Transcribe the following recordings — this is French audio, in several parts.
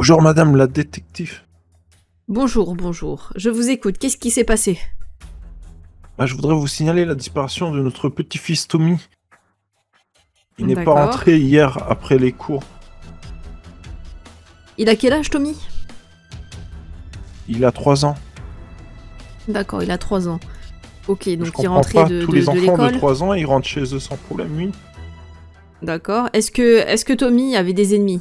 Bonjour madame la détective. Bonjour, bonjour. Je vous écoute. Qu'est-ce qui s'est passé? Je voudrais vous signaler la disparition de notre petit-fils Tommy. Il n'est pas D'accord. rentré hier après les cours. Il a quel âge, Tommy? Il a 3 ans. D'accord, il a 3 ans. Ok, Je donc il comprends rentrait pas, de tous les enfants de l'école. 3 ans, ils rentrent chez eux sans problème, oui. D'accord. Est-ce que Tommy avait des ennemis?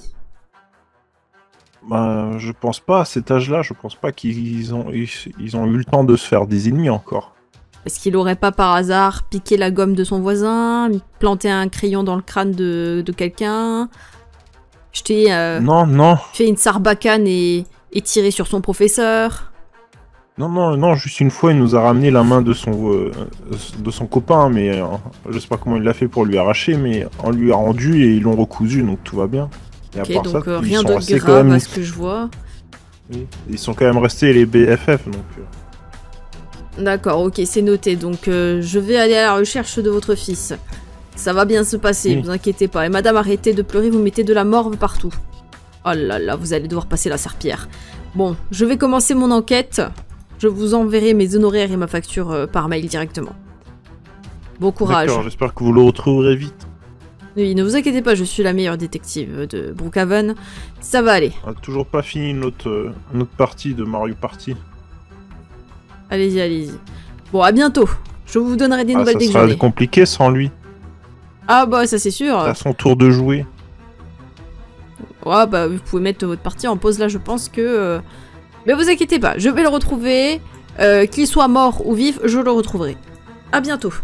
Je pense pas, à cet âge-là, je pense pas qu'ils ont eu le temps de se faire des ennemis encore. Est-ce qu'il aurait pas par hasard piqué la gomme de son voisin, planté un crayon dans le crâne de quelqu'un, jeté, Non, fait une sarbacane et tiré sur son professeur? non, juste une fois, il nous a ramené la main de son copain, mais je sais pas comment il l'a fait pour lui arracher, mais on lui a rendu et ils l'ont recousu, donc tout va bien. Et à Ok, part donc ça, ils rien sont de restés grave quand même... à ce que je vois. Oui, ils sont quand même restés les BFF, donc... D'accord, ok, c'est noté. Donc je vais aller à la recherche de votre fils. Ça va bien se passer, Oui. vous inquiétez pas. Et madame, arrêtez de pleurer, vous mettez de la morve partout. Oh là là, vous allez devoir passer la serpillière. Bon, je vais commencer mon enquête. Je vous enverrai mes honoraires et ma facture par mail directement. Bon courage. D'accord, j'espère que vous le retrouverez vite. Oui, ne vous inquiétez pas, je suis la meilleure détective de Brookhaven. Ça va aller. On a toujours pas fini notre partie de Mario Party. Allez-y, allez-y. Bon, à bientôt. Je vous donnerai des nouvelles Ça dès que j'en sera ai. compliqué sans lui. Ah bah, ça c'est sûr. À son tour de jouer. Ouais, bah, vous pouvez mettre votre partie en pause là, je pense que... Mais vous inquiétez pas, je vais le retrouver. Qu'il soit mort ou vif, je le retrouverai. À bientôt.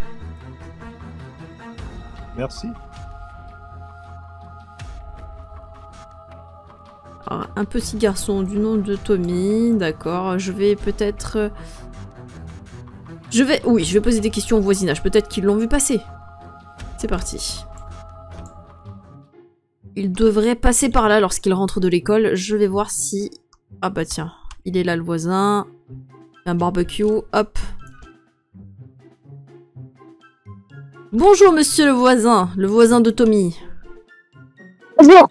Merci. Alors, un petit garçon du nom de Tommy, d'accord. Je vais peut-être... Oui, je vais poser des questions au voisinage. Peut-être qu'ils l'ont vu passer. C'est parti. Il devrait passer par là lorsqu'il rentre de l'école. Je vais voir si... Ah bah tiens, il est là le voisin. Un barbecue, hop. Bonjour monsieur le voisin de Tommy. Bonjour.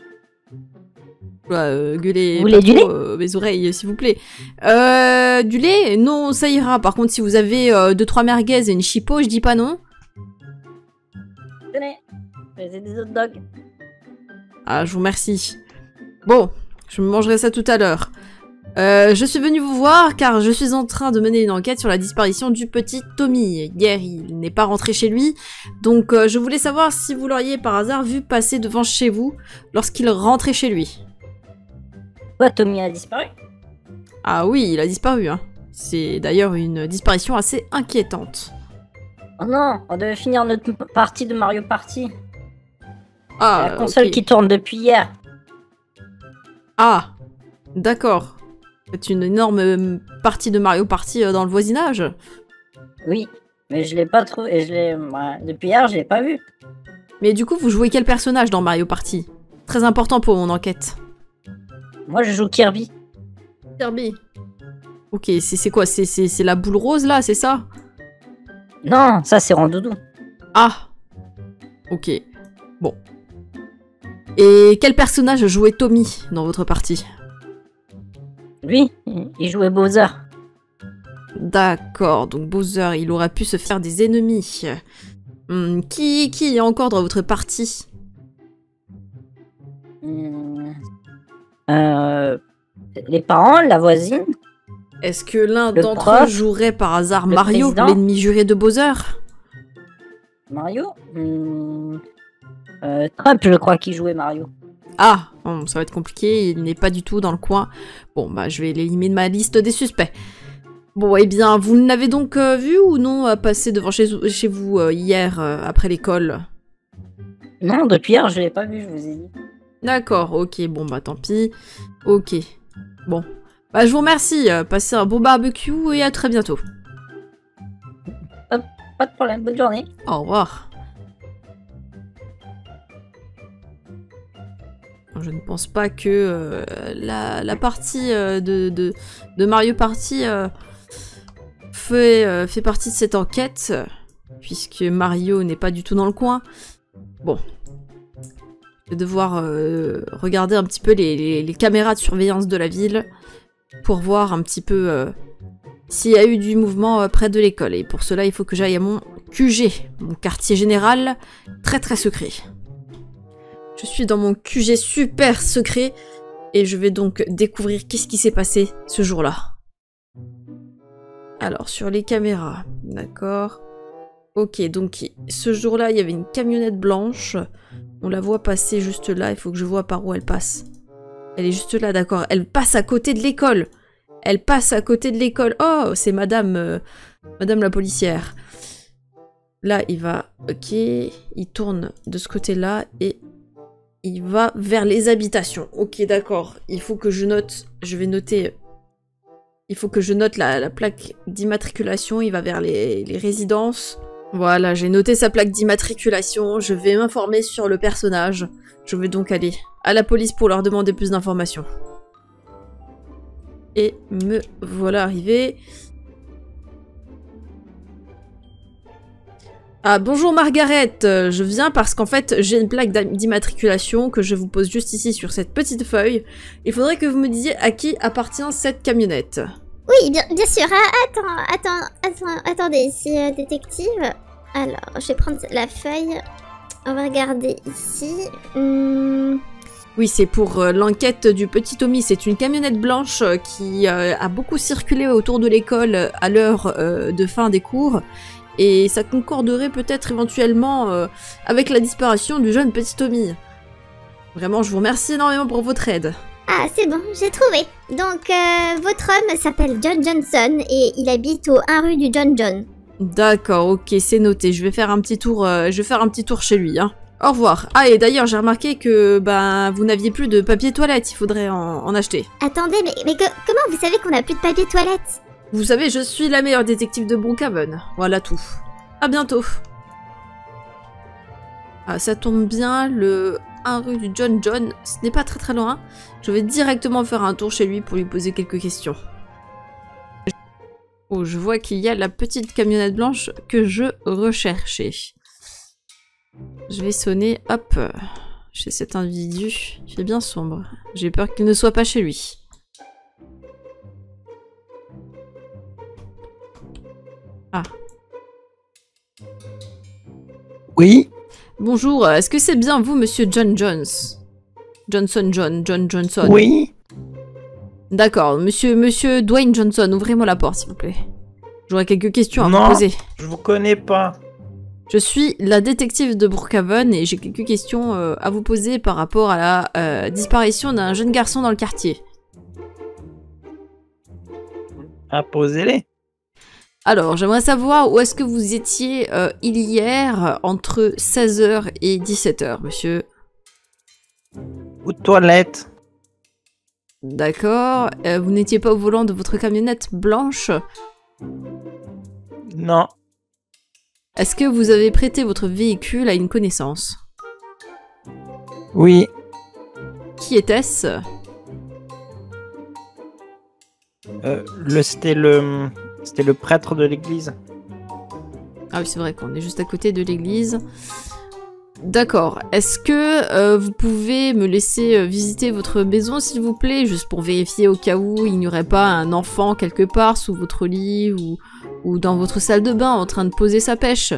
Gueulez Vous voulez pas du trop, mes oreilles s'il vous plaît. Du lait? Non, ça ira. Par contre, si vous avez 2-3 merguez et une chipot, je dis pas non. Tenez, c'est des hot dogs. Ah, je vous remercie. Bon, je me mangerai ça tout à l'heure. Je suis venue vous voir car je suis en train de mener une enquête sur la disparition du petit Tommy. Hier, il n'est pas rentré chez lui, donc je voulais savoir si vous l'auriez par hasard vu passer devant chez vous lorsqu'il rentrait chez lui. Quoi, Tommy a disparu? Ah oui, il a disparu, hein. C'est d'ailleurs une disparition assez inquiétante. Oh non, on devait finir notre partie de Mario Party. Ah, La console ok. qui tourne depuis hier. Ah, d'accord. C'est une énorme partie de Mario Party dans le voisinage. Oui, mais je l'ai pas trouvé. Depuis hier, je l'ai pas vu. Mais du coup, vous jouez quel personnage dans Mario Party? Très important pour mon enquête. Moi, je joue Kirby. Kirby. Ok, c'est quoi? C'est la boule rose là, c'est ça? Non, ça c'est Rondoudou. Ah. Ok. Bon. Et quel personnage jouait Tommy dans votre partie? Lui, il jouait Bowser. D'accord, donc Bowser, il aurait pu se faire des ennemis. Qui est encore dans votre partie? Les parents, la voisine. Est-ce que l'un Le d'entre prof, eux jouerait par hasard le Mario, président. l'ennemi juré de Bowser? Mario. Trump, je crois qu'il jouait Mario. Ah, ça va être compliqué, il n'est pas du tout dans le coin. Bon, bah je vais l'éliminer de ma liste des suspects. Bon, eh bien, vous l'avez donc vu ou non passer devant chez vous hier après l'école? Non, depuis hier, je l'ai pas vu, je vous ai dit. D'accord, ok, bon bah tant pis. Ok, bon. Bah je vous remercie, passez un bon barbecue et à très bientôt. Pas de problème, bonne journée. Au revoir. Je ne pense pas que la partie de Mario Party fait partie de cette enquête, puisque Mario n'est pas du tout dans le coin. Bon. Je vais devoir regarder un petit peu les caméras de surveillance de la ville pour voir un petit peu s'il y a eu du mouvement près de l'école. Et pour cela, il faut que j'aille à mon QG, mon quartier général, très très secret. Je suis dans mon QG super secret et je vais donc découvrir qu'est-ce qui s'est passé ce jour-là. Alors, sur les caméras, d'accord. Ok, donc ce jour-là, il y avait une camionnette blanche. On la voit passer juste là, il faut que je vois par où elle passe. Elle est juste là, d'accord. Elle passe à côté de l'école. Elle passe à côté de l'école. Oh, c'est madame la policière. Là, il va... Ok, il tourne de ce côté-là et il va vers les habitations. Ok, d'accord. Il faut que je note... Je vais noter... Il faut que je note la plaque d'immatriculation. Il va vers les résidences. Voilà, j'ai noté sa plaque d'immatriculation. Je vais m'informer sur le personnage. Je vais donc aller à la police pour leur demander plus d'informations. Et me voilà arrivé. Ah, bonjour Margaret, je viens parce qu'en fait j'ai une plaque d'immatriculation que je vous pose juste ici sur cette petite feuille. Il faudrait que vous me disiez à qui appartient cette camionnette. Oui, bien sûr. Ah, attendez, c'est détective. Alors, je vais prendre la feuille. On va regarder ici. Oui, c'est pour l'enquête du petit Tommy. C'est une camionnette blanche qui a beaucoup circulé autour de l'école à l'heure de fin des cours. Et ça concorderait peut-être éventuellement avec la disparition du jeune petit Tommy. Vraiment, je vous remercie énormément pour votre aide. Ah, c'est bon, j'ai trouvé. Donc, votre homme s'appelle John Johnson et il habite au 1 rue du John John. D'accord, ok, c'est noté. Je vais faire un petit tour, chez lui, hein. Au revoir. Ah, et d'ailleurs, j'ai remarqué que, vous n'aviez plus de papier toilette. Il faudrait en acheter. Attendez, mais comment vous savez qu'on n'a plus de papier toilette? Vous savez, je suis la meilleure détective de Brookhaven. Voilà tout. À bientôt. Ah, ça tombe bien, le 1 rue du John John, ce n'est pas très loin. Je vais directement faire un tour chez lui pour lui poser quelques questions. Oh, je vois qu'il y a la petite camionnette blanche que je recherchais. Je vais sonner, hop, chez cet individu. Il fait bien sombre. J'ai peur qu'il ne soit pas chez lui. Ah. Oui. Bonjour, est-ce que c'est bien vous, monsieur John Jones? John Johnson. Oui. D'accord, monsieur Dwayne Johnson, ouvrez-moi la porte, s'il vous plaît. J'aurais quelques questions à vous poser. Je vous connais pas. Je suis la détective de Brookhaven et j'ai quelques questions à vous poser par rapport à la disparition d'un jeune garçon dans le quartier. Ah, posez-les. Alors, j'aimerais savoir où est-ce que vous étiez hier entre 16h et 17h, monsieur. Aux toilettes. D'accord. Vous n'étiez pas au volant de votre camionnette blanche? Non. Est-ce que vous avez prêté votre véhicule à une connaissance? Oui. Qui était-ce? C'était le prêtre de l'église. Ah oui, c'est vrai qu'on est juste à côté de l'église. D'accord. Est-ce que vous pouvez me laisser visiter votre maison, s'il vous plaît, juste pour vérifier au cas où il n'y aurait pas un enfant quelque part sous votre lit ou dans votre salle de bain en train de poser sa pêche?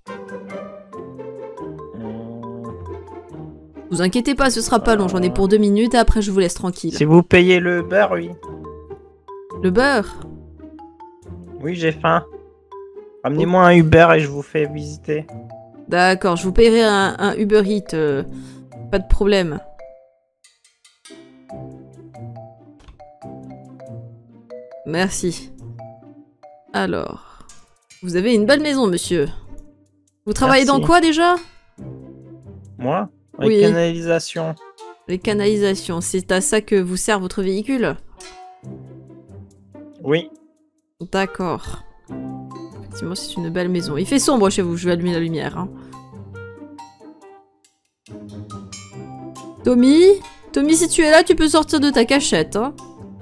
Vous inquiétez pas, ce sera pas long, j'en ai pour 2 minutes et après je vous laisse tranquille. Si vous payez le beurre, oui. Le beurre? Oui, j'ai faim. Ramenez-moi un Uber et je vous fais visiter. D'accord, je vous paierai un Uber Eats, pas de problème. Merci. Alors, vous avez une belle maison, monsieur. Vous travaillez Merci. dans quoi déjà? Moi? Oui. Les canalisations. Les canalisations, c'est à ça que vous sert votre véhicule? Oui. D'accord. Effectivement, c'est une belle maison. Il fait sombre chez vous, je vais allumer la lumière. Hein. Tommy? Tommy, si tu es là, tu peux sortir de ta cachette. Hein.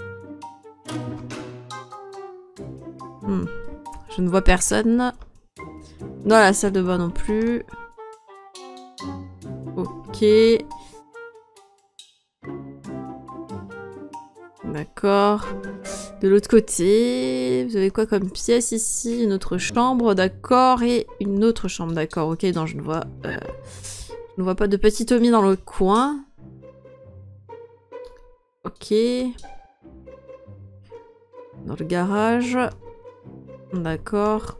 Je ne vois personne. Dans la salle de bain non plus. Ok. D'accord. De l'autre côté, vous avez quoi comme pièce ici? Une autre chambre, d'accord. Et une autre chambre, d'accord. Ok, non, je ne vois pas de petit Tommy dans le coin. Ok. Dans le garage. D'accord.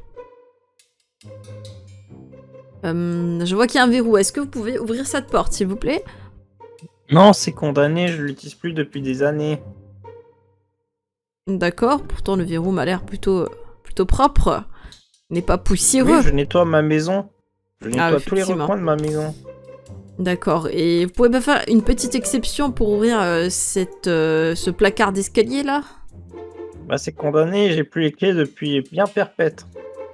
Je vois qu'il y a un verrou. Est-ce que vous pouvez ouvrir cette porte, s'il vous plaît? Non, c'est condamné, je l'utilise plus depuis des années. D'accord. Pourtant, le verrou m'a l'air plutôt propre. Il n'est pas poussiéreux. Oui, je nettoie ma maison. Je nettoie tous les effectivement. recoins de ma maison. D'accord. Et vous pouvez pas faire une petite exception pour ouvrir ce placard d'escalier là? Bah c'est condamné, j'ai plus les clés depuis bien perpète.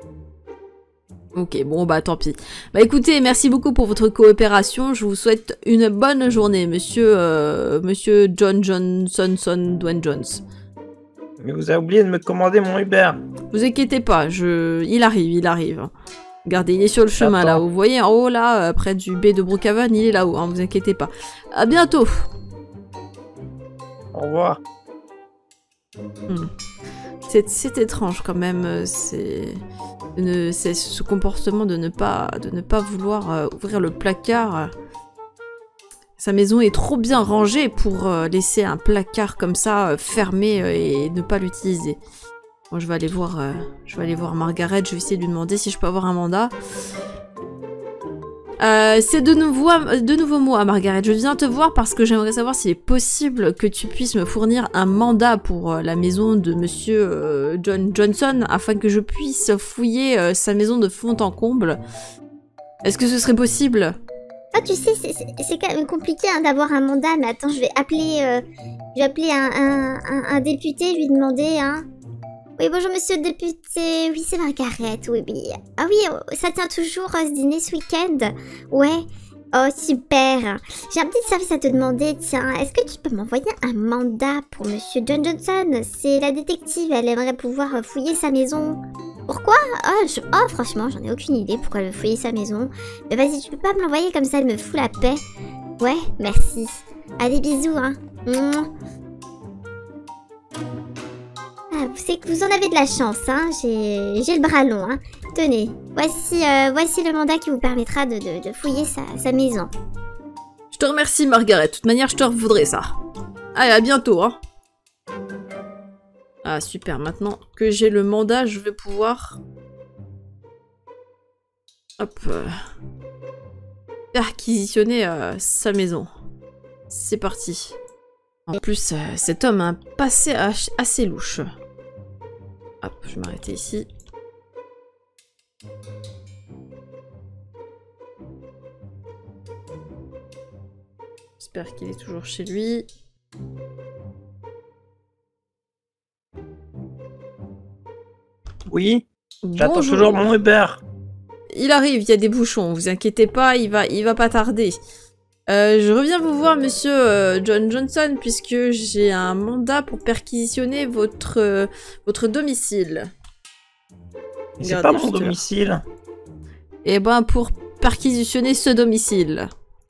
Ok, bon bah tant pis. Bah écoutez, merci beaucoup pour votre coopération. Je vous souhaite une bonne journée, monsieur John Johnson Dwayne Jones. Mais vous avez oublié de me commander mon Uber. Vous inquiétez pas, il arrive. Regardez, il est sur le chemin là, J'attends. vous voyez en haut là, près du baie de Brookhaven, il est là-haut, hein, vous inquiétez pas. À bientôt. Au revoir. C'est étrange quand même, c'est ce comportement de ne pas vouloir ouvrir le placard. Sa maison est trop bien rangée pour laisser un placard comme ça fermé et ne pas l'utiliser. Moi, je vais aller voir Margaret. Je vais essayer de lui demander si je peux avoir un mandat. C'est de nouveau moi, Margaret. Je viens te voir parce que j'aimerais savoir s'il est possible que tu puisses me fournir un mandat pour la maison de Monsieur John Johnson afin que je puisse fouiller sa maison de fond en comble. Est-ce que ce serait possible? Ah, tu sais, c'est quand même compliqué hein, d'avoir un mandat, mais attends, je vais appeler un député, lui demander, hein. Oui, bonjour monsieur le député, oui c'est Margaret, oui. Ah oui, ça tient toujours ce dîner ce week-end? Ouais, oh super. J'ai un petit service à te demander, tiens, est-ce que tu peux m'envoyer un mandat pour monsieur John Johnson? C'est la détective, elle aimerait pouvoir fouiller sa maison. Pourquoi? Oh, franchement, j'en ai aucune idée pourquoi elle veut fouiller sa maison. Mais vas-y, tu peux pas me l'envoyer comme ça, elle me fout la paix. Ouais, merci. Allez, bisous, hein. Ah, c'est que vous en avez de la chance, hein. J'ai le bras long, hein. Tenez, voici le mandat qui vous permettra de fouiller sa maison. Je te remercie, Margaret. De toute manière, je te revoudrais ça. Allez, à bientôt, hein. Ah, super. Maintenant que j'ai le mandat, je vais pouvoir... Hop. Perquisitionner sa maison. C'est parti. En plus, cet homme a un passé assez louche. Hop, je vais m'arrêter ici. J'espère qu'il est toujours chez lui. Oui, j'attends Bonjour. toujours mon Uber. Il arrive, il y a des bouchons, vous inquiétez pas, il va pas tarder. Je reviens vous voir, monsieur John Johnson, puisque j'ai un mandat pour perquisitionner votre domicile. Mais c'est Regardez, pas mon juste là. domicile. Eh ben, pour perquisitionner ce domicile.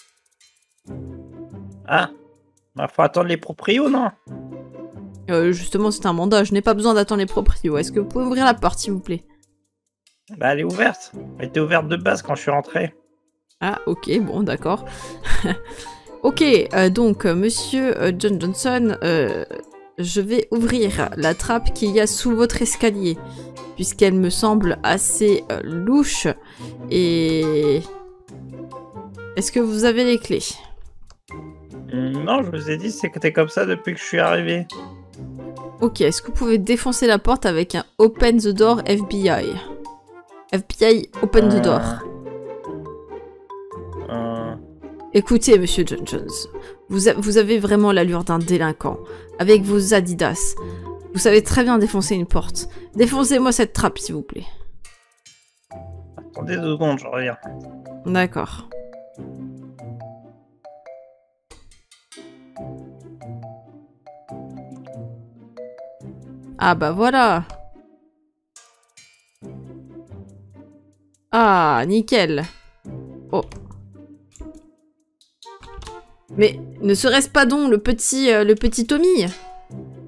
Ah, bah, faut attendre les proprios, non? Justement, c'est un mandat, je n'ai pas besoin d'attendre les proprios. Est-ce que vous pouvez ouvrir la porte, s'il vous plaît? Bah, elle est ouverte. Elle était ouverte de base quand je suis rentré. Ah, ok, bon, d'accord. Ok, donc, monsieur John Johnson, je vais ouvrir la trappe qu'il y a sous votre escalier, puisqu'elle me semble assez louche. Et... Est-ce que vous avez les clés? Non, je vous ai dit, c'était comme ça depuis que je suis arrivé. Ok, est-ce que vous pouvez défoncer la porte avec un Open the Door FBI? FBI, Open the Door. Écoutez, monsieur John Jones, vous avez vraiment l'allure d'un délinquant, avec vos Adidas. Vous savez très bien défoncer une porte. Défoncez-moi cette trappe, s'il vous plaît. Attendez 2 secondes, je reviens. D'accord. Ah bah voilà. Ah, nickel. Oh. Mais ne serait-ce pas donc le petit Tommy?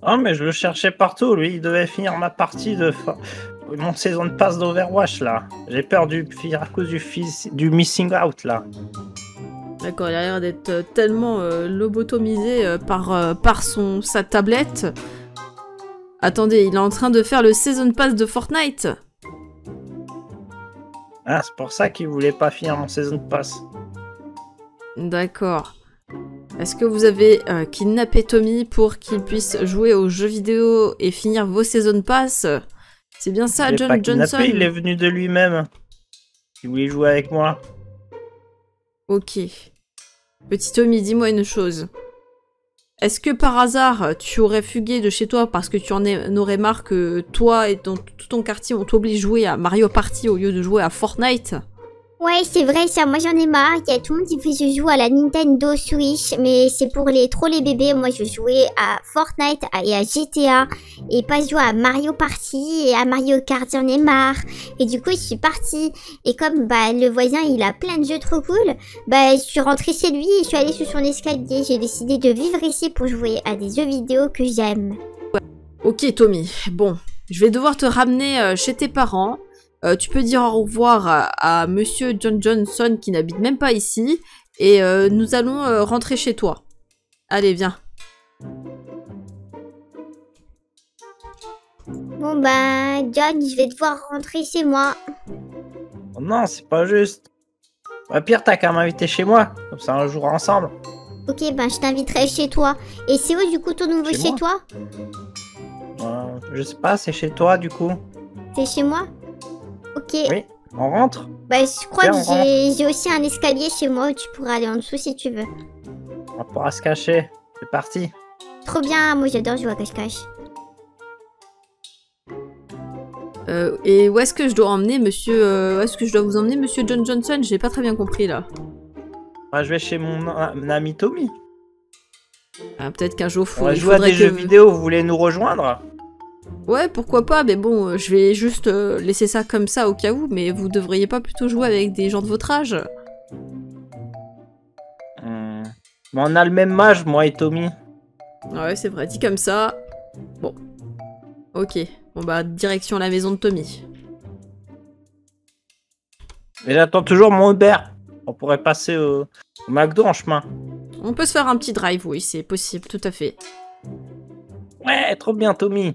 Oh, mais je le cherchais partout. Lui, il devait finir ma partie de mon saison de passe d'Overwatch là. J'ai peur du à cause du missing out là. D'accord, il a l'air d'être tellement lobotomisé par sa tablette. Attendez, il est en train de faire le Season Pass de Fortnite. Ah, c'est pour ça qu'il voulait pas finir mon saison de passe. D'accord. Est-ce que vous avez kidnappé Tommy pour qu'il puisse jouer aux jeux vidéo et finir vos Season Pass? C'est bien ça, Il est pas John Johnson? kidnappé, il est venu de lui-même. Il voulait jouer avec moi. Ok. Petit Tommy, dis-moi une chose. Est-ce que par hasard, tu aurais fugué de chez toi parce que tu en aurais marre que toi et tout ton quartier on t'oblige à jouer à Mario Party au lieu de jouer à Fortnite? Ouais, c'est vrai ça, moi j'en ai marre. Il y a tout le monde qui fait je joue à la Nintendo Switch, mais c'est pour les bébés. Moi je jouais à Fortnite et à GTA et pas jouer à Mario Party et à Mario Kart, j'en ai marre. Et du coup je suis partie et comme le voisin il a plein de jeux trop cool, je suis rentrée chez lui et je suis allée sur son escalier. J'ai décidé de vivre ici pour jouer à des jeux vidéo que j'aime. Ok Tommy, bon, je vais devoir te ramener chez tes parents. Tu peux dire au revoir à Monsieur John Johnson qui n'habite même pas ici. Et nous allons rentrer chez toi. Allez, viens. Bon John, je vais devoir rentrer chez moi. Oh non, c'est pas juste. Bah, pire, t'as qu'à m'inviter chez moi. Comme ça, on jouera ensemble. Ok, je t'inviterai chez toi. Et c'est où du coup ton nouveau chez toi? Je sais pas, c'est chez toi du coup. C'est chez moi? Ok. Oui, on rentre. Je crois que j'ai aussi un escalier chez moi où tu pourras aller en dessous si tu veux. On pourra se cacher. C'est parti. Trop bien, moi j'adore jouer à cache-cache. Et où est-ce que je dois emmener monsieur... où est-ce que je dois vous emmener monsieur John Johnson? J'ai pas très bien compris là. Bah, je vais chez mon ami Tommy. Ah, peut-être qu'un jour on va jouer à des jeux vidéo, vous voulez nous rejoindre? Ouais, pourquoi pas, mais bon, je vais juste laisser ça comme ça au cas où, mais vous devriez pas plutôt jouer avec des gens de votre âge? Mais on a le même âge, moi et Tommy. Ouais, c'est vrai, dit comme ça. Bon. Ok. Bon direction la maison de Tommy. Mais j'attends toujours mon Uber. On pourrait passer au McDo en chemin. On peut se faire un petit drive, oui, c'est possible, tout à fait. Ouais, trop bien, Tommy.